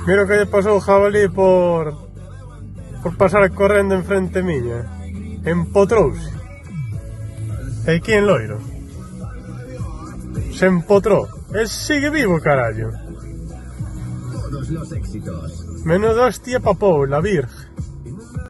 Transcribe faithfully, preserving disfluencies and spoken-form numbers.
Mira o que lle pasou o jabalí por... por pasar correndo en frente miña. Empotrouse. E aquí en Loiro. Se empotró. E sigue vivo, carallo. Todos los éxitos. Menuda hostia papou, la virgen.